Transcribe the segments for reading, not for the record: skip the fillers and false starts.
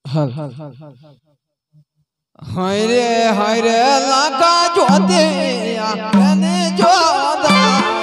हाय रे लाका जोते आने जोदा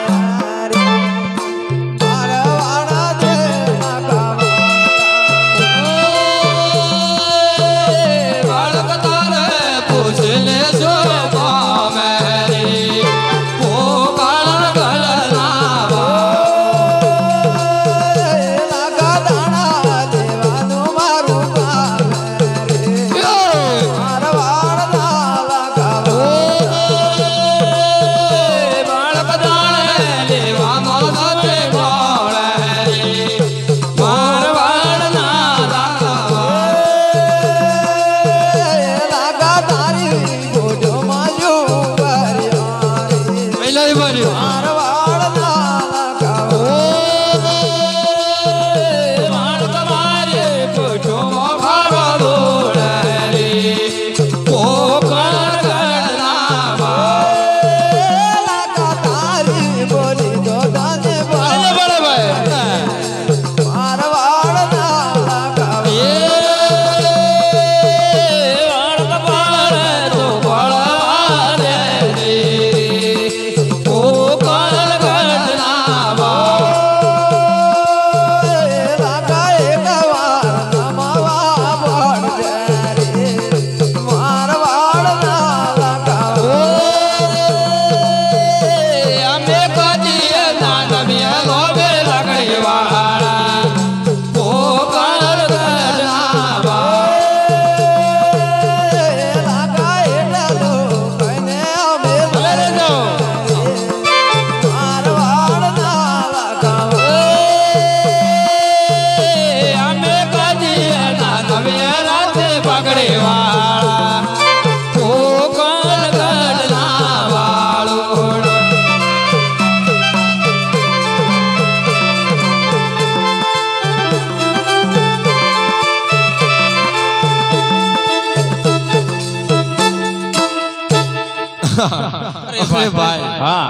अरे भाई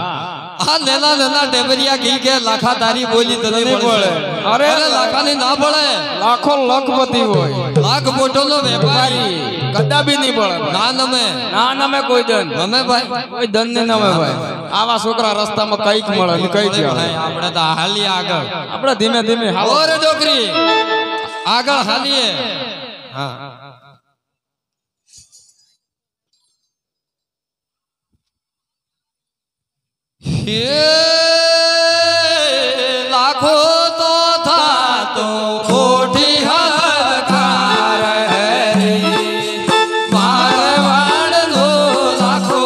हाँ लेना लेना डेबरिया घी के लाखा तारी बोली तो नहीं पड़े। अरे लाखा ने ना पड़े लाखों लखपति होय लाख बोटो नो व्यापारी गड्ढा भी नहीं पड़े ना नमे कोई दन नमे भाई कोई दन नहीं नमे भाई आवा छोकरा रास्ता में कई મળે ને કઈ જાય આપણે તો હાલી આગળ આપણે ધીમે ધીમે હાલો ઓરે છોકરી આગળ હાલીએ હા ये लाखों तो था तो खोटी हकार है रे मारवाड़ लो लाखों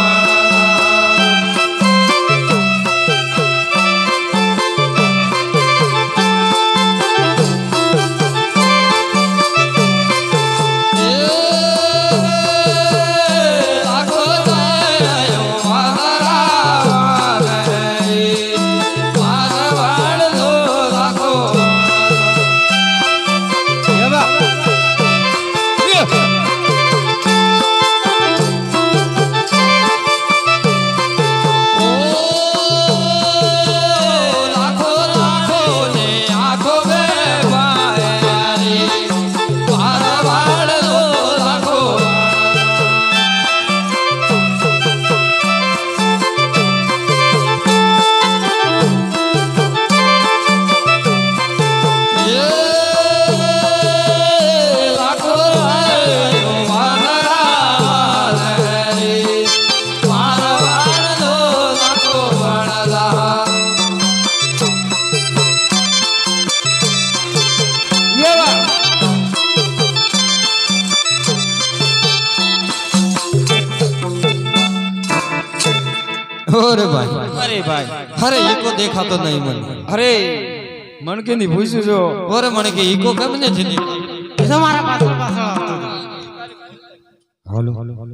अरे भाई अरे इको देखा तो नहीं मन अरे मन के नहीं पूछो जो अरे मन के इको कब ने जनी તમારા પાછળ પાછળ આવતો हेलो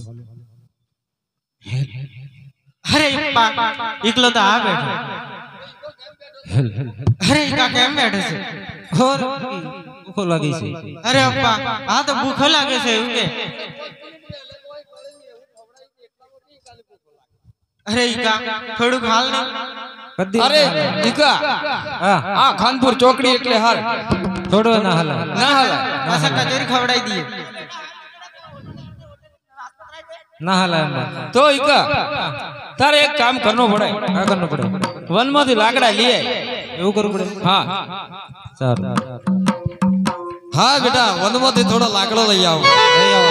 અરે એકલો તો આ બેઠો અરે કા કેમ બેઠે છે और भूख लगी से અરે અપ્પા આ તો ભૂખ લાગે છે એવું કે अरे इका थोड़ू खाल नहीं अरे इका हां खानपुर चौकड़ी એટલે હાલ થોડો ના હાલે ના હાલે ऐसा कचोरी खवड़ाई दिए ના હાલે તો ઈકા તારે એક કામ કરવું પડે આ કરવું પડે વનમાંથી લાકડા લઈ આય એવું કરવું પડે હા સારું હા બેટા વનમાંથી થોડો લાકડો લઈ આવો લઈ આવો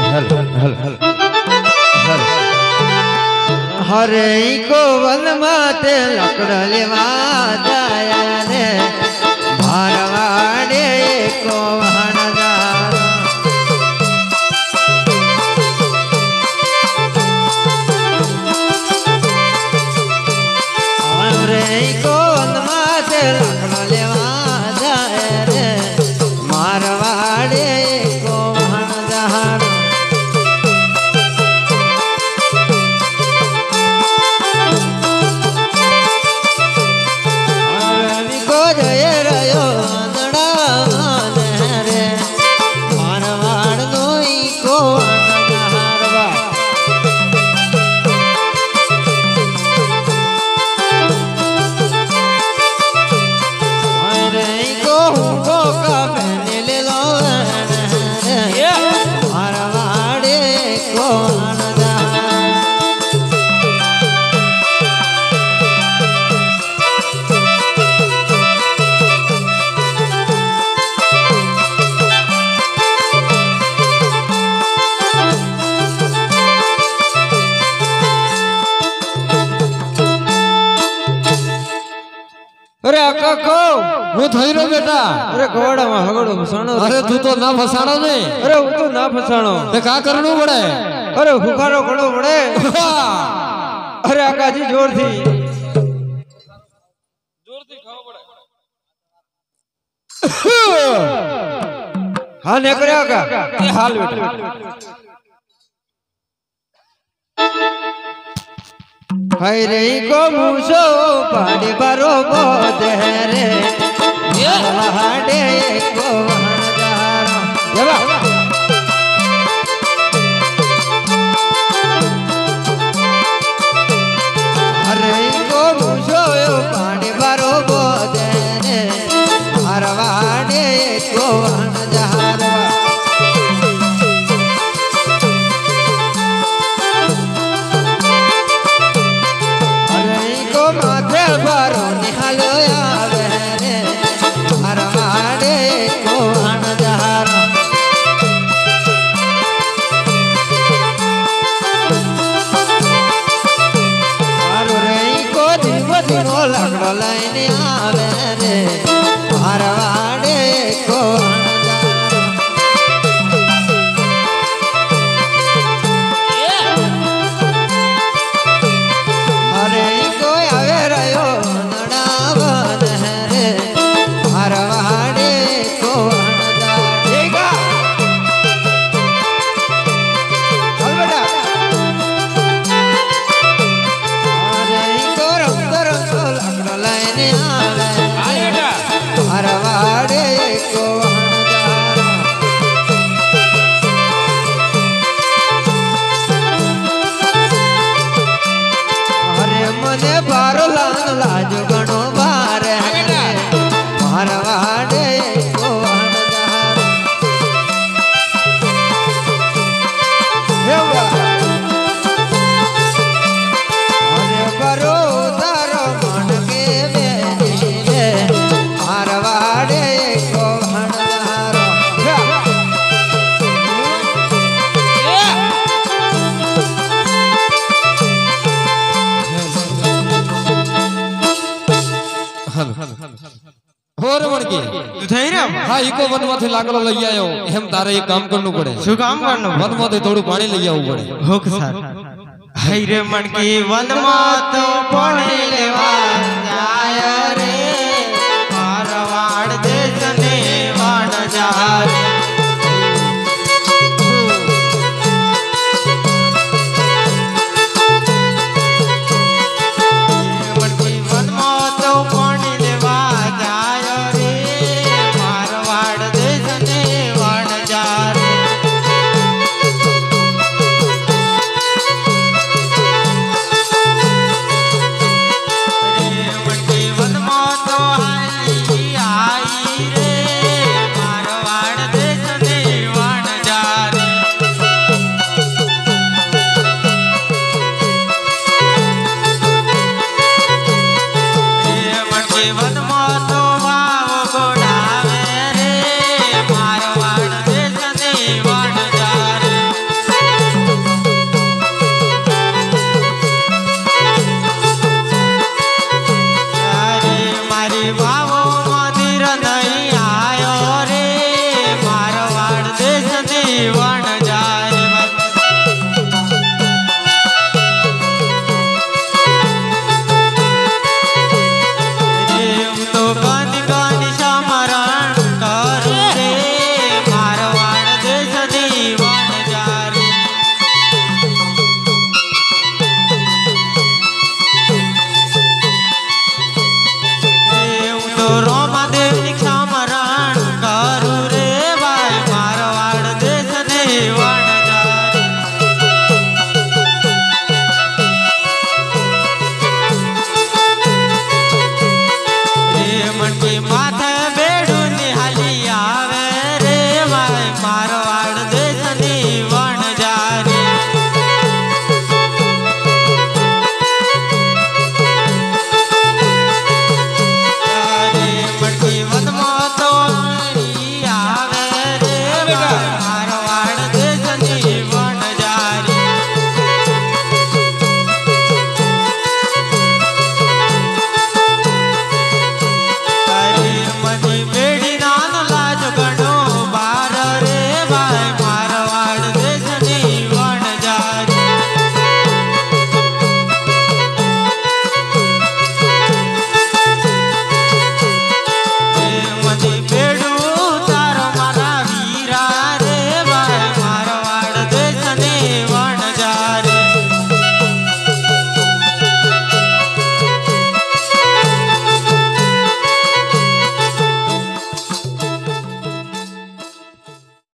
हरे को वन माते लकड़ लेवा जाया रे मारवाड़े को हनदार हरे को वन माते लकड़ लेवा जाया रे मारवाड़े को हनदार અરે અકા કો હું થઈ રહ્યો બેટા अरे घोड़ा हगड़ो फसाणो અરે તું તો ના ફસાણો ને अरे वो तो ना फसाणो તે કા કરવું પડે अरे हुखारो घोड़ो पड़े अरे आकाजी जोर थी हाँ ने करे आका એ હાલ બેટા हाय रे को मुसो पाड़े बारो बोध है रे हाडे को हनदार जबा अरे को मुसो पाड़े बारो बोध है रे हरवाड़े को हनदार माथे बारो निहालो आवे रे हरवाड़े को हनदार आरो रे को दिनो दिनो लगड़ो लाइन आवे रे हरवाड़े को हरे को आवे रयो नड़ावन है रे हरवाड़े को हनदार देगा चल बेटा हरे को रंग रंग लगड़ लाइन आवे હાલ બેટા हरवाड़े को हनदार हरे मने बारो लान लाजो गणो बार है रे हरवाड़े को हनदार हेवा हरे बरो तारो मन के बेनी रे हरवाड़े को हनदार હોર વણકી तू થઈ રહ્યો હા ઈકો વનમાંથી લાકડો લઈ આવ્યો એમ તારે એક કામ કરવું પડે શું કામ કરનું વનમાંથી થોડું પાણી લઈ આવવું પડે હોક સર હાય રે મણકી વનમાં તો પાણી લેવા